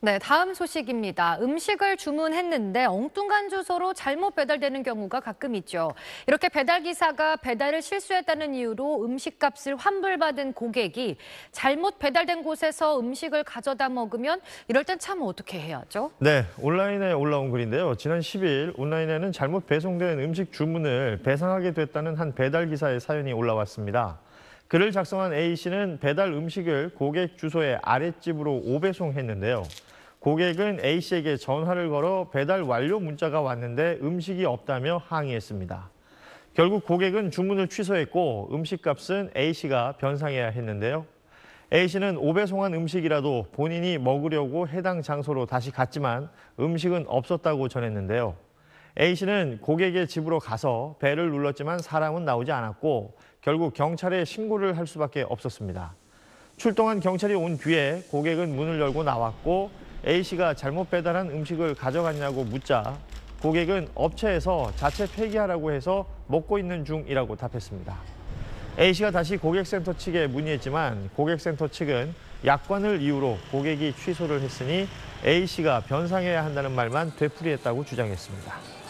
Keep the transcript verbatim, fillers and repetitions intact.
네, 다음 소식입니다. 음식을 주문했는데 엉뚱한 주소로 잘못 배달되는 경우가 가끔 있죠. 이렇게 배달기사가 배달을 실수했다는 이유로 음식값을 환불받은 고객이 잘못 배달된 곳에서 음식을 가져다 먹으면 이럴 땐 참 어떻게 해야 하죠? 네, 온라인에 올라온 글인데요. 지난 십 일 온라인에는 잘못 배송된 음식 주문을 배상하게 됐다는 한 배달기사의 사연이 올라왔습니다. 글을 작성한 A씨는 배달 음식을 고객 주소의 아랫집으로 오배송했는데요. 고객은 A씨에게 전화를 걸어 배달 완료 문자가 왔는데 음식이 없다며 항의했습니다. 결국 고객은 주문을 취소했고 음식값은 A씨가 변상해야 했는데요. A씨는 오배송한 음식이라도 본인이 먹으려고 해당 장소로 다시 갔지만 음식은 없었다고 전했는데요. A씨는 고객의 집으로 가서 벨을 눌렀지만 사람은 나오지 않았고 결국 경찰에 신고를 할 수밖에 없었습니다. 출동한 경찰이 온 뒤에 고객은 문을 열고 나왔고 A씨가 잘못 배달한 음식을 가져갔냐고 묻자 고객은 업체에서 자체 폐기하라고 해서 먹고 있는 중이라고 답했습니다. A씨가 다시 고객센터 측에 문의했지만 고객센터 측은 약관을 이유로 고객이 취소를 했으니 A씨가 변상해야 한다는 말만 되풀이했다고 주장했습니다.